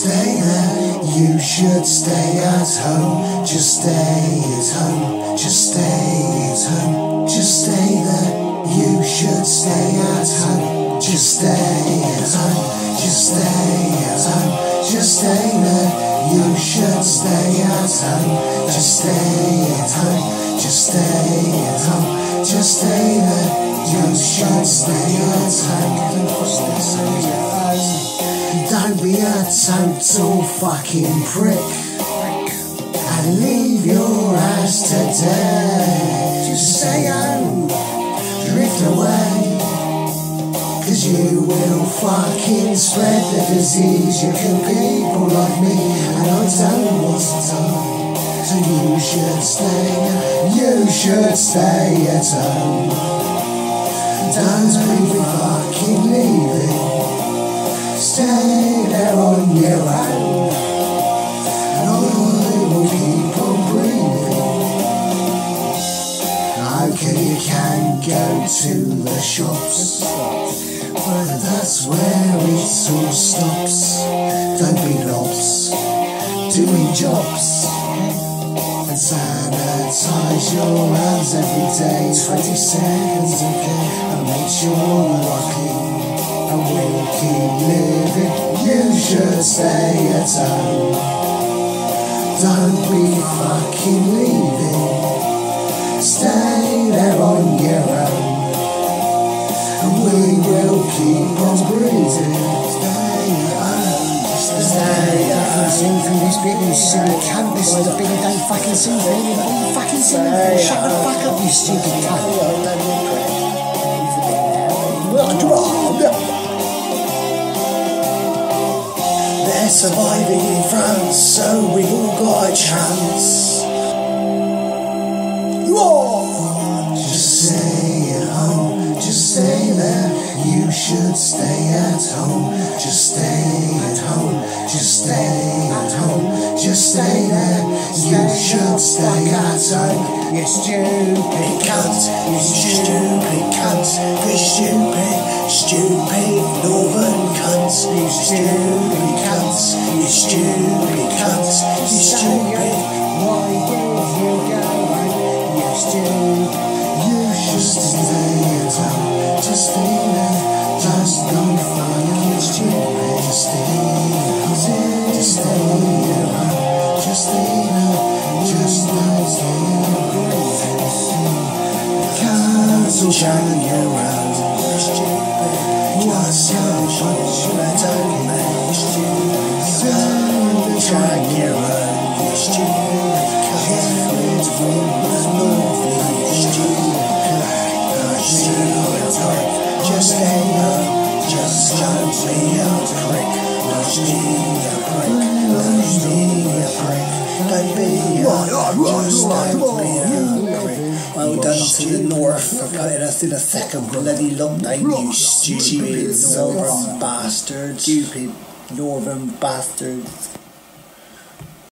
stay there. You should stay at home. Just stay at home. Just stay at home. Just stay there. You should stay at home. Just stay at home. Just stay at home. Just stay there. You should stay at home. Just stay at home. Just stay at home. Just stay there. You should stay at home. Don't be a total fucking prick and leave your ass to death. Just stay home, drift away, 'cause you will fucking spread the disease. You kill people like me, and I don't want to die. So you should stay at home. Don't be fucking leaving. Stay there on your own, and I will keep on breathing. Okay, you can go to the shops, but that's where it all stops. Don't be knobs, doing jobs, and sanitize your hands every day. 20 seconds, okay, and make sure you are clean, and we'll keep living. You should stay at home. Don't be fucking leaving. Stay there on your own, and we will keep on breathing. Stay at home. Stay at home. Sing from this bit, you silly cunt. This is the bit you don't fucking sing for. You don't fucking sing for. Shut the fuck up, you stupid cunt. They're surviving in France, so we've all got a chance. Whoa! Just stay at home, just stay there. You should stay at home. Just stay at home, just stay at home. Just stay there. You should stay at home. You stupid cunt, you stupid cunt, you stupid northern cunts. You stupid cunts, you stupid cunts, you stupid. Why did you go? You stupid. You should stay at home. Just stay there. Just don't fucking stupid. Just stay at home. Just stay at home. Just stay there. Just don't stay at home. Cancel shine your around. What's your punch? I don't make stupid. Cancel shine your around. You stupid. Cancel from the north. You stupid. Just stay up, just don't be a prick. Don't be a prick, don't be a prick. Don't be a prick. Well done to the North for putting us in a second bloody lockdown, you stupid northern bastards. Stupid northern bastards.